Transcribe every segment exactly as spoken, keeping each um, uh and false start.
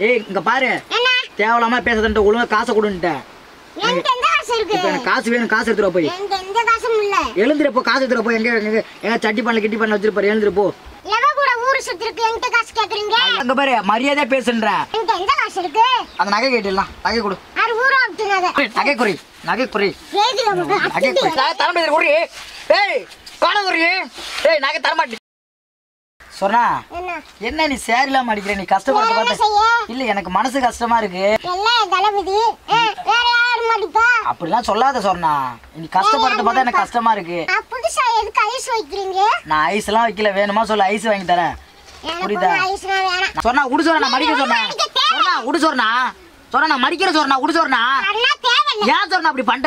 ஏய் இங்க பாரு தேவலாம பேசதன்ட்ட ஒழுங்கா காசை கொடுன்ட்ட என்கிட்ட எந்த காசு இருக்கு இப்ப எனக்கு காசு வேணும் காசு எடுத்துற போய் என்கிட்ட எந்த காசும் இல்ல எழுந்திர போ காசு எடுத்துற போய் எங்க எங்க எங்க சட்டி பண்ணல கிட்டி பண்ணல வச்சிருப்பாரு எழுந்திர போ எவ கூட ஊரு சுத்தி இருக்கு என்கிட்ட காசு கேக்குறீங்க அங்க பாரு மரியாதையா பேசுன்ற என்கிட்ட எந்த காசு இருக்கு அந்த நகை கேட்டிடலாம் நகை கொடு ஆறு ஊரா அப்படினாத நகை குறை நகை குறை ஏதில உங்களுக்கு நகை குறை தர முடியாது குறை ஏய் காண குறை ஏய் நகை தர மாட்டே சொன்னா என்ன நீ சேரிலாம் அடிக்கிற நீ கஷ்டப்பட்டு பார்த்த இல்ல எனக்கு மனசு கஷ்டமா இருக்கு எல்லாம் தலபதி வேற யாரும் மாட்டிப்பா அப்படிலாம் சொல்லாத சொன்னா நீ கஷ்டப்பட்டு பார்த்தா எனக்கு கஷ்டமா இருக்கு புதுசா எதுக்கு ஐஸ் வைக்கிறீங்க நான் ஐஸ் எல்லாம் வைக்கல வேணுமா சொல்ல ஐஸ் வாங்கி தரேன் புரியுதா சொன்னா உடு சொன்னா நான் மடிக்க சொன்னேன் சொன்னா உடு சொன்னா சொன்னா நான் மடிக்கிற சொன்னா உடு சொன்னா ஏன் சொன்னா அப்படி பண்ற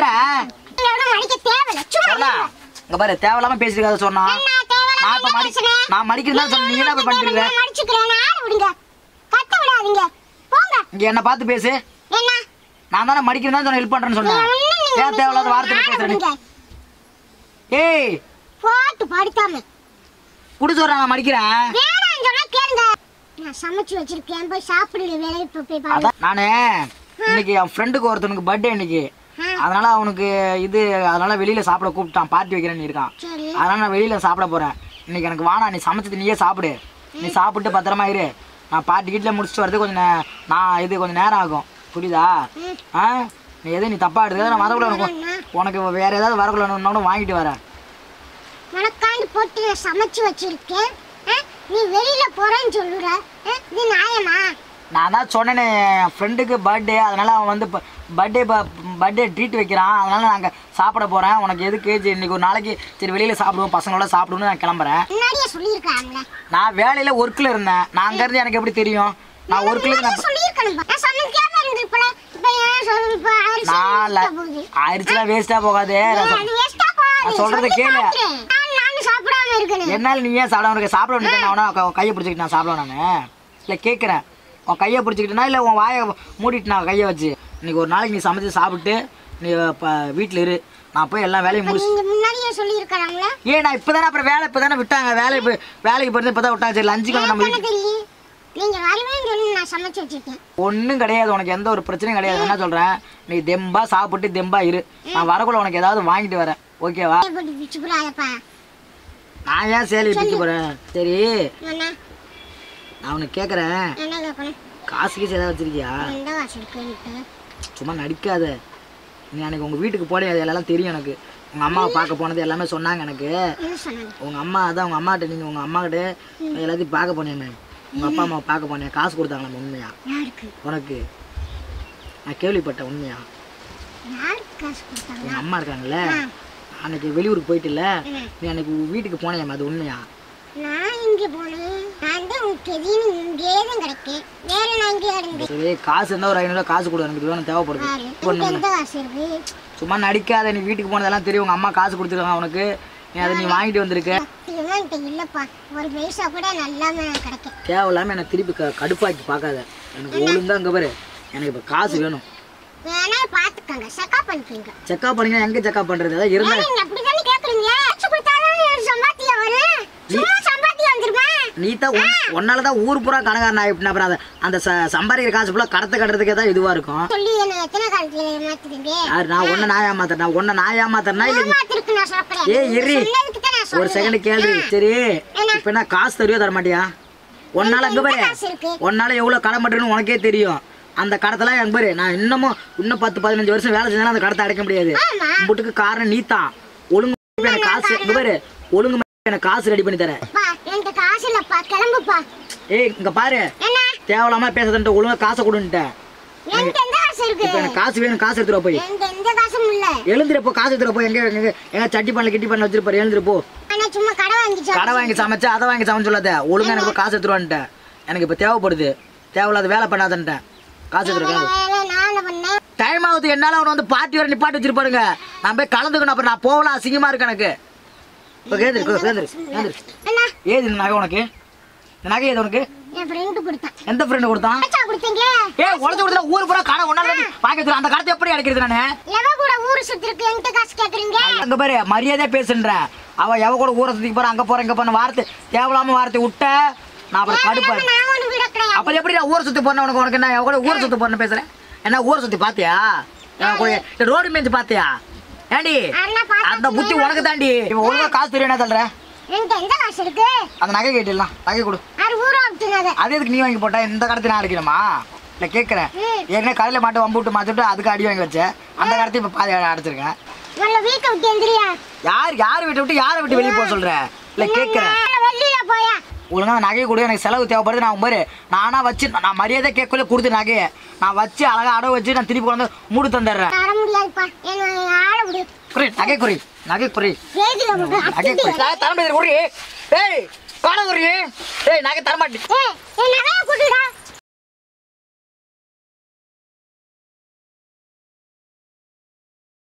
சொன்னா இங்க பாரு தேவையில்லாம பேசிருக்காத சொன்னா நான் இப்ப மடி நான் மடிக்கிறதா சொன்ன நீ என்ன இப்ப பண்றீங்க மடிச்சுக்கிறேன் ஆள விடுங்க கத்த விடாதீங்க போங்க இங்க என்ன பார்த்து பேசு என்ன நான் தான மடிக்கிறதா சொன்ன ஹெல்ப் பண்றேன்னு சொன்னேன் ஏன் தேவையில்லாத வார்த்தை பேசுறீங்க ஏய் போட்டு படிக்காம குடு சொல்றா நான் மடிக்கிறேன் வேணாம் சொன்னா கேளுங்க நான் சமைச்சு வச்சிருக்கேன் போய் சாப்பிடுங்க வேலை இப்ப போய் பாருங்க நானே இன்னைக்கு என் ஃப்ரெண்டுக்கு ஒருத்தனுக்கு பர்த்டே இன்னைக்கு அதனால அவனுக்கு இது அதனால வெளியில சாப்பிட கூப்பிட்டான் பார்ட்டி வைக்கிறேன்னு இருக்கான் அதனால நான் வெளியில சாப்பிட போறேன் இன்னைக்கு எனக்கு வானா நீ சமைச்சது நீயே சாப்பிடு நீ சாப்பிட்டு பத்திரமா இரு நான் பார்ட்டி வீட்டில் முடிச்சுட்டு வரது கொஞ்சம் நான் இது கொஞ்சம் நேரம் ஆகும் புரியுதா ஆ நீ எதுவும் நீ தப்பா எடுத்து நான் வரக்குள்ள உனக்கு உனக்கு வேற ஏதாவது வரக்குள்ள வாங்கிட்டு வரேன் உனக்காண்டு போட்டு நான் சமைச்சு வச்சிருக்கேன் நீ வெளியில போறேன்னு சொல்லுற இது நியாயமா நான் தான் சொன்னேனே என் ஃப்ரெண்டுக்கு பர்த்டே அதனால அவன் வந்து பர்த்டே பர்த்டே ட்ரீட் வைக்கிறான் அதனால நாங்கள் சாப்பிட போகிறேன் உனக்கு எதுக்கு சரி இன்னைக்கு ஒரு நாளைக்கு சரி வெளியில் சாப்பிடுவோம் பசங்களோட சாப்பிடுவோம்னு நான் கிளம்புறேன் முன்னாடியே சொல்லியிருக்காங்களே நான் வேலையில் ஒர்க்கில் இருந்தேன் நான் அங்கேருந்து எனக்கு எப்படி தெரியும் நான் ஒர்க்கில் நான் ஆயிடுச்சுலாம் வேஸ்ட்டாக போகாது நான் சொல்கிறத கேளு என்னால் நீ ஏன் சாப்பிடாம இருக்க சாப்பிட வேண்டிய நான் அவனா கையை பிடிச்சிக்கிட்டு நான் சாப்பிடுவேன் நான் இல்லை கேட்குறேன் உன் கையை பிடிச்சிக்கிட்டனா இல்லை உன் வாயை மூடிட்டு நான் கையை வச்சு இன்னைக்கு ஒரு நாளைக்கு நீ சமைச்சு சாப்பிட்டு நீ இப்போ வீட்டில் இரு நான் போய் எல்லா வேலையும் முடிச்சு முன்னாடியே சொல்லியிருக்காங்களா ஏன் நான் இப்போ தானே அப்புறம் வேலை இப்போ தானே விட்டாங்க வேலை இப்போ வேலைக்கு போகிறது இப்போ தான் விட்டாங்க சரி லஞ்சுக்கு நம்ம வீட்டுக்கு நீங்கள் வருவேன்னு சொல்லி நான் சமைச்சு வச்சுருக்கேன் ஒன்றும் கிடையாது உனக்கு எந்த ஒரு பிரச்சனையும் கிடையாது என்ன சொல்கிறேன் நீ தெம்பா சாப்பிட்டு தெம்பா இரு நான் வரக்குள்ள உனக்கு ஏதாவது வாங்கிட்டு வரேன் ஓகேவா நான் ஏன் சேலை பிடிக்க போகிறேன் சரி நான் உனக்கு கேட்குறேன் காசு கீசு ஏதாவது வச்சிருக்கியா சும்மா நடிக்காத நீ அன்னைக்கு உங்கள் வீட்டுக்கு போனே அது எல்லாம் தெரியும் எனக்கு உங்கள் அம்மாவை பார்க்க போனது எல்லாமே சொன்னாங்க எனக்கு உங்கள் அம்மா அதான் உங்கள் அம்மாட்ட நீங்கள் உங்கள் அம்மாக்கிட்ட எல்லாத்தையும் பார்க்க போனேன் உங்கள் அப்பா அம்மாவை பார்க்க போனேன் காசு கொடுத்தாங்களா உண்மையா உனக்கு நான் கேள்விப்பட்டேன் உண்மையா உங்கள் அம்மா இருக்காங்கல்ல அன்னைக்கு வெளியூருக்கு போயிட்டு இல்லை நீ அன்னைக்கு வீட்டுக்கு போனேன் அது உண்மையா நான் இங்க போனேன் நான் தான் உங்களுக்கு எதையும் இங்கே தான் கிடைக்கும் வேற நான் இங்கே இருந்தேன் சரி காசு இருந்தால் ஒரு ஐநூறுவா காசு கொடு எனக்கு வேணும் தேவைப்படுது எந்த காசு இருக்கு சும்மா நடிக்காத நீ வீட்டுக்கு போனதெல்லாம் தெரியும் உங்கள் அம்மா காசு கொடுத்துருக்காங்க உனக்கு நீ அதை நீ வாங்கிட்டு வந்திருக்க இல்லப்பா ஒரு பைசா கூட நல்லாம கிடைக்கும் தேவையில்லாம எனக்கு திருப்பி க கடுப்பாக்கி பார்க்காத எனக்கு ஒழுங்கா அங்கே பாரு எனக்கு இப்போ காசு வேணும் வேணா பாத்துக்கங்க செக்அப் பண்ணிக்கங்க செக்அப் பண்ணீங்க எங்க செக்அப் பண்றது அதான் இருந்தா நீங்க அப்படி தானே கேக்குறீங்க காசு கொடுத்தாதான் சம்பாத்தியா வரும் சும்மா சம்பாத்தியா வந்துருமா நீ தான் ஒன்னால தான் ஊர் பூரா கணக்காரன் ஆயிட்டுனா அப்புறம் அந்த அந்த சம்பாதிக்கிற காசு ஃபுல்லா கடத்த கட்டுறதுக்கே தான் இதுவா இருக்கும் சொல்லி என்ன எத்தனை காலத்துல ஏமாத்துறீங்க யார் நான் ஒன்ன நான் ஏமாத்தறேன் நான் ஒன்ன நான் ஏமாத்தறேனா இல்ல ஏமாத்திருக்கு நான் சொல்றேன் ஏய் இரி ஒரு செகண்ட் கேளு சரி இப்போ என்ன காசு தருவியா தர மாட்டியா ஒன்னால அங்க பாரு ஒன்னால எவ்வளவு கடன் பண்றேன்னு உனக்கே தெரியும் அந்த கடத்தெல்லாம் எங்க பாரு நான் இன்னமும் இன்னும் பத்து பதினஞ்சு வருஷம் வேலை செஞ்சாலும் அந்த கடத்தை அடைக்க முடியாது உங்களுக்கு காரணம் நீ தான் ஒழுங்கு எனக்கு காசு இங்க பாரு ஒழுங்கு எனக்கு காசு ரெடி பண்ணி தரேன் எனக்கு காசு இல்லப்பா கிளம்புப்பா ஏய் இங்க பாரு தேவையில்லாம பேசதன்ட்ட ஒழுங்கா காசை கொடுன்ட்ட என்கிட்ட எந்த காசு இருக்கு இப்போ எனக்கு காசு வேணும் காசு எடுத்துற போய் என்கிட்ட எந்த காசும் இல்ல எழுந்திர போ காசு எடுத்துற போய் எங்க எங்க எங்க சட்டி பண்ணல கிட்டி பண்ணல வச்சிருப்பாரு எழுந்திர போ நான் சும்மா கடை வாங்கி கடை வாங்கி சமைச்சு அதை வாங்கி சமைச்சு சொல்லாத ஒழுங்கா எனக்கு காசு எடுத்துருவான்ட்ட எனக்கு இப்போ தேவைப்படுது தேவையில்லாத வேலை பண்ணாதன்ட்ட காசு எடுத்துருக்கேன் டைம் ஆகுது என்னால அவனை வந்து பாட்டி வர நிப்பாட்டி வச்சிருப்பாருங்க நான் போய் கலந்துக்கணும் அப்புறம் நான் போகலாம் அசிங்கமா இருக்கு எனக்கு இப்போ கேந்துரு கேந்துரு கேந்துரு ஏது இந்த நகை உனக்கு இந்த நகை ஏது உனக்கு எந்த ஃப்ரெண்ட் கொடுத்தான் ஏ உடச்சு கொடுத்தா ஊர் பூரா கடை ஒன்னால வாங்கி வச்சிரு அந்த கடத்தை எப்படி அடைக்கிறது நானு எவ கூட ஊர் சுத்தி இருக்கு என்கிட்ட காசு கேக்குறீங்க அங்க பாரு மரியாதையா பேசுன்ற அவ எவ கூட ஊரை சுத்தி போற அங்க போற இங்க போற வார்த்தை தேவலாம வார்த்தை விட்ட நான் அப்புறம் கடுப்பா கிடையாது. அப்புறம் எப்படி ஊர் சுத்தி போறேன் உனக்கு உனக்கு என்ன கூட ஊர் சுத்தி போறேன்னு பேசுறேன்? என்ன ஊர் சுத்தி பாத்தியா? ரோடு மேய்ச்சி பாத்தியா? ஏண்டி அந்த புத்தி உனக்கு தாண்டி. இவன் ஒழுங்கா காசு தெரியும் என்ன சொல்ற? என்கிட்ட எந்த காசு இருக்கு? அந்த நகை கேட்டிடலாம், நகை கொடு. அது ஊரா விட்டுனது. அது எதுக்கு நீ வாங்கி போட்டா? இந்த கடத்தி நான் அடிக்கணுமா? இல்லை கேட்குறேன். ஏற்கனவே கடையில் மாட்டு வம்பு விட்டு மாற்றிட்டு அதுக்கு அடி வாங்கி வச்சேன். அந்த கடத்தி இப்போ பாதி அடைச்சிருக்கேன். உள்ள வீட்டை விட்டு எந்திரியா? யார் யார் வீட்டை விட்டு யாரை விட்டு வெளியே போக சொல்ற? இல்லை கேட்குறேன். வெளியில போயா? ஒழுங்கா நகையை கொடு, எனக்கு செலவு தேவைப்படுது. நான் பாரு நானா வச்சு நான் மரியாதை கேட்கல கொடுத்து நகையை நான் வச்சு அழகா அடவு வச்சு நான் திருப்பி கொண்டு மூடு தந்துடுறேன். தர முடியாதுப்பா, என்ன ஆள விடு. குறி நகை குறி நகை குறி ஏதில விடு. நகை குறி தர முடியாது குறி. ஏய் காண குறி. ஏய் நகை தர மாட்டேன். ஏய் என் நகையை கொடுடா.